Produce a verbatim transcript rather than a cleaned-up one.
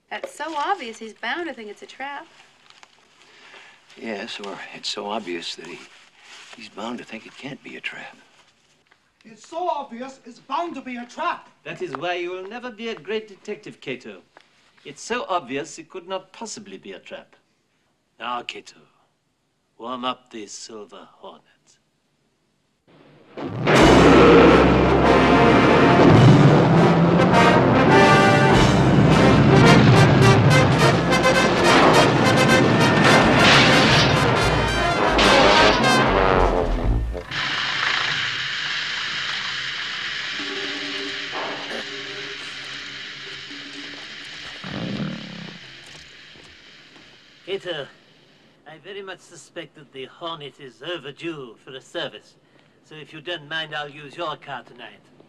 That's so obvious, he's bound to think it's a trap. Yes, or it's so obvious that he, he's bound to think it can't be a trap. It's so obvious, it's bound to be a trap. That is why you will never be a great detective, Cato. It's so obvious it could not possibly be a trap. Now, Cato, warm up the silver Hornet. Cato, I very much suspect that the Hornet is overdue for a service. So if you don't mind, I'll use your car tonight.